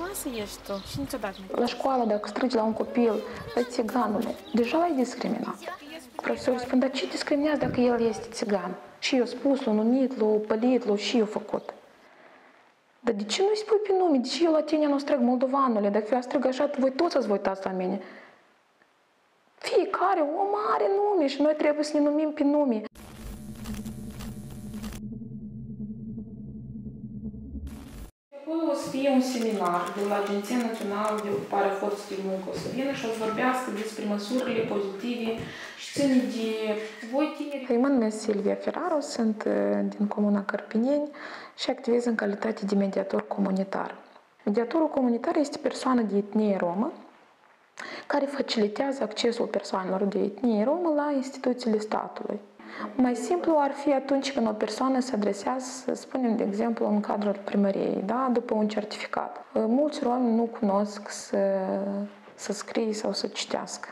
frumoasă ești tu și niciodată nu. La școală, dacă strigi la un copil, țiganule, deja l-ai discriminat. Profesorii spun, dar ce discriminează dacă el este țigan? Și eu spus, l-a numit, l-a pălit, l-a și eu făcut. Dar de ce nu-i spui pe nume? De ce eu la tine nu strâng moldovanule? Dacă eu strâng așa, voi toți să-ți vă uitați la mine. Fiecare om are nume și noi trebuie să ne numim pe nume. Acolo o să fie un seminar de la Agenția Națională de Ocupare a Forței de Muncă. O să vină și o să vorbească despre măsurile pozitive și ține de voi tineri. Mă numesc Silvia Ferraru, sunt din Comuna Cărpineni și activez în calitate de mediator comunitar. Mediatorul comunitar este persoană de etnie romă care facilitează accesul persoanelor de etnie romă la instituțiile statului. Mai simplu ar fi atunci când o persoană se adresează, să spunem, de exemplu, în cadrul primăriei, da? După un certificat. Mulți romi nu cunosc să scrie sau să citească.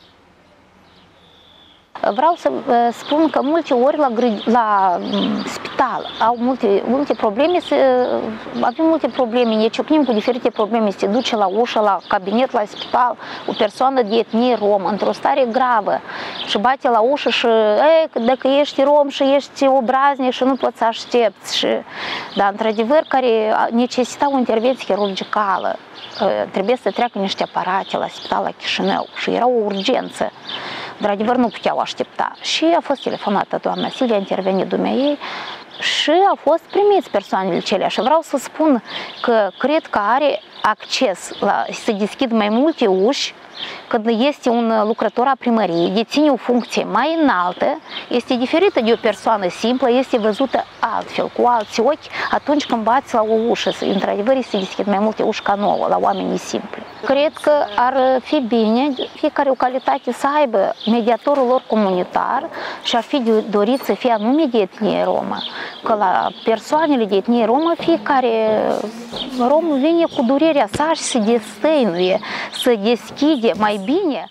Vreau să spun că multe ori la spital au multe probleme, avem multe probleme, ne ciocnim cu diferite probleme, se duce la ușă, la cabinet, la spital, o persoană de etnie romă, într-o stare gravă și bate la ușă și dacă ești rom și ești obraznic și nu poți să aștepți. Dar, într-adevăr, care necesitau o intervenție chirurgicală, trebuie să treacă niște aparate la spital la Chișinău și era o urgență. Într-adevăr, nu puteau aștepta. Și a fost telefonată doamna Silvia, a intervenit dumneaei și a fost primiți persoanele celea. Și vreau să spun că cred că are acces să deschid mai multe uși când este un lucrător a primăriei, deține o funcție mai înaltă, este diferită de o persoană simplă, este văzută altfel, cu alți ochi, atunci când bați la o ușă. Într-adevăr, se deschid mai multe uși ca nouă, la oamenii simpli. Cred că ar fi bine fiecare localitate să aibă mediatorul lor comunitar și ar fi dorit să fie anume de etnie romă. Că la persoanele de etnie romă, fiecare rom vine cu durerea sa și se destăinuie, să deschide mai bine.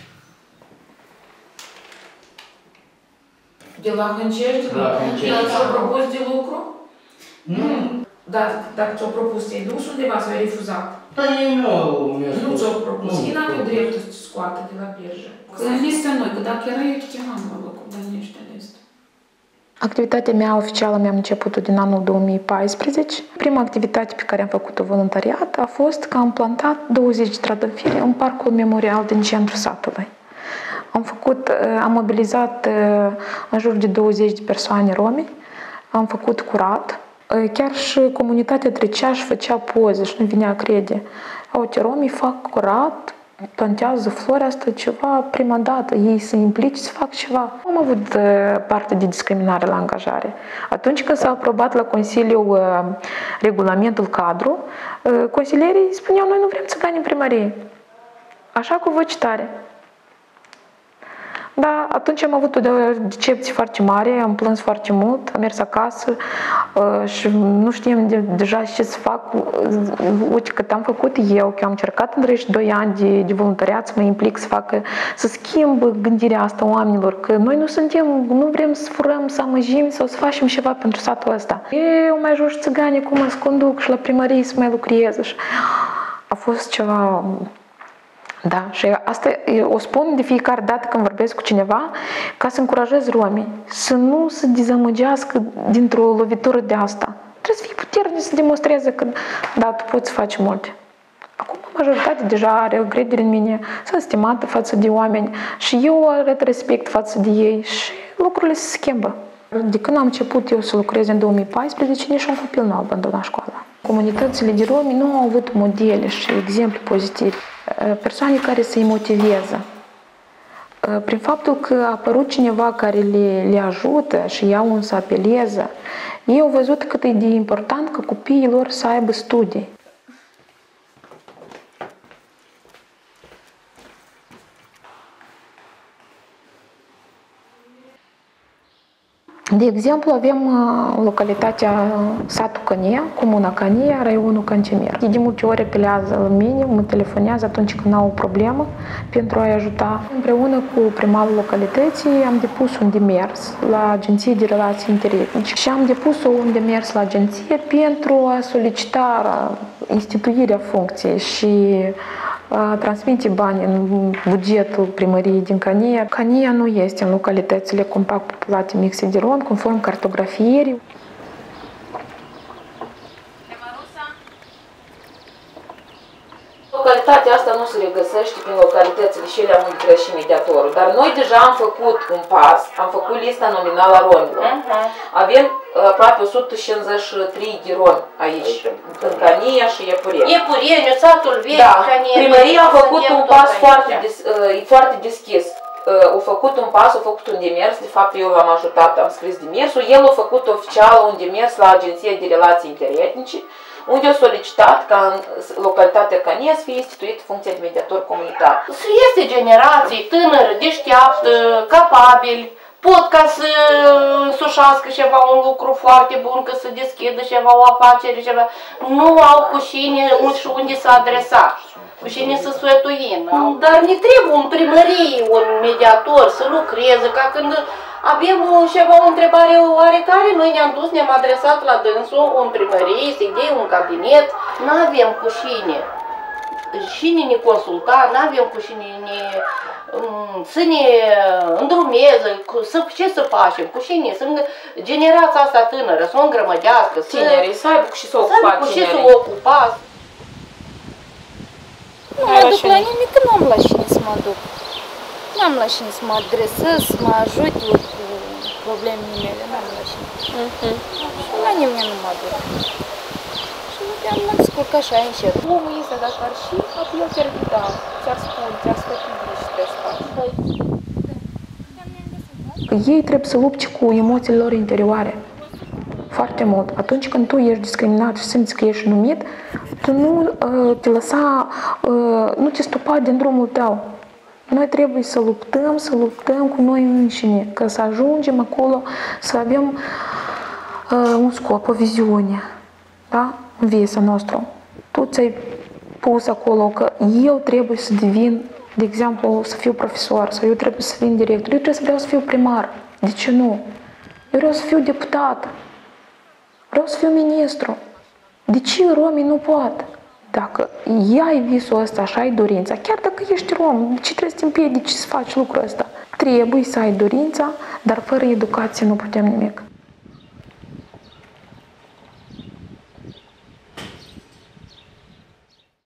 De la Hâncești? El ți-a propus de lucru? Nu. Dar dacă ți-a propus, ți-ai dus undeva sau ai refuzat? Dar ei nu ți-a propus. Ei n-aveau dreptul să te scoată de la birjă. În lista noi, că dacă era eu, te chemam la locul bănește în listă. Activitatea mea oficială mi-am început-o din anul 2014. Prima activitate pe care am făcut-o voluntariat a fost că am plantat 20 trandafiri în parcul memorial din centrul satului. Am mobilizat în jur de 20 de persoane romi, am făcut curat. Chiar și comunitatea trecea și făcea poze și nu vinea a crede. Uite, romii fac curat, plantează flori, asta ceva prima dată, ei se implice să fac ceva. Am avut parte de discriminare la angajare. Atunci când s-a aprobat la Consiliu regulamentul cadru, consilierii spuneau, noi nu vrem țigani în primărie. Așa cu voce tare. Da, atunci am avut o decepție foarte mare, am plâns foarte mult, am mers acasă și nu știam deja ce să fac. Uite cât am făcut eu, că am încercat în 32 ani de voluntariat să mă implic, să schimb gândirea asta oamenilor, că noi nu vrem să furăm, să amăjim sau să facem ceva pentru satul ăsta. Eu mai ajung țigani acum să conduc și la primărie să mai lucrez. Și a fost ceva... Da, și asta o spun de fiecare dată când vorbesc cu cineva, ca să încurajez romii să nu se dezamăgească dintr-o lovitură de asta. Trebuie să fii puternic să demonstreze că, da, tu poți face multe. Acum majoritatea deja are încredere în mine, sunt stimată față de oameni și eu arăt respect față de ei și lucrurile se schimbă. De când am început eu să lucrez în 2014, nici un copil nu a abandonat școala. Comunitățile de romi nu au avut modele și exemple pozitive, persoane care să-i motiveze. Prin faptul că a apărut cineva care le ajută și iau un să apeleze, ei au văzut cât e de important ca copiii lor să aibă studii. De exemplu, avem localitatea satul Cănia, comuna Cănia, raionul Cantemir. De multe ori apelează la mine, mă telefonează atunci când au o problemă pentru a-i ajuta. Împreună cu primarul localității am depus un demers la Agenția de Relații Interetnice și am depus un demers la agenție pentru a solicita instituirea funcției și transmite bani în bugetul primăriei din Cania. Cania nu este în localitățile compact populate Mixediron, conform cartografierii. Localitatea asta nu se regăsește prin localitățile și ele unde trece mediatorul, dar noi deja am făcut un pas, am făcut lista nominală a romilor. Avem aproape 153 de romi aici, în Cania și Iepureni. Iepureni, satul vechi, Da, Cania. primăria a făcut un pas foarte deschis. A făcut un pas, a făcut un demers, de fapt eu l-am ajutat, am scris demersul, el a făcut oficial un demers la Agenția de Relații Interetnice, unde a solicitat ca în localitatea Cania să fie instituită funcția de mediator comunitar. Să este generații tânără, deșteaptă, capabili, pot ca să însușească ceva, un lucru foarte bun, că să deschidă ceva, o afacere, ceva. Nu au cu cine și unde să adresa, cu cine să sfătuim. Dar ne trebuie în primărie un mediator să lucreze, ca când avem ceva, o întrebare oarecare, noi ne-am dus, ne-am adresat la dânsul în primărie, să-i dea un cabinet, n-avem cu cine. Cine ne consulta, n-avem cu cine să ne îndrumeze, ce să facem, cu cine, generația asta tânără, să o îngrămădească, Tinerii, să aibă cu și să o ocupați. Nu mă duc la nimic, că nu am la cine să mă duc. Nu am la cine să mă adresez, să mă ajut eu cu problemele mele, nu am la cine. Și la nimeni nu mă duc. Și mă descurc așa încet. Omul este dacă ar și, atunci eu ți-ar da, ți-ar spune, ți-ar sfătui și trebuie să faci. Ei trebuie să lupte cu emoțiile lor interioare. Foarte mult. Atunci când tu ești discriminat și simți că ești numit, tu nu te lăsa, nu te stopa din drumul tău. Noi trebuie să luptăm cu noi înșine, ca să ajungem acolo, să avem un scop, o viziune, da? În viața nostru. Tu ți-ai pus acolo că eu trebuie să devin, de exemplu, să fiu profesor, sau eu trebuie să fiu director, eu trebuie să vreau să fiu primar. De ce nu? Eu vreau să fiu deputat. Vreau să fiu ministru. De ce romii nu pot? Dacă ai visul ăsta și ai dorința, chiar dacă ești rom, de ce trebuie să te împiedici să faci lucrul ăsta? Trebuie să ai dorința, dar fără educație nu putem nimic.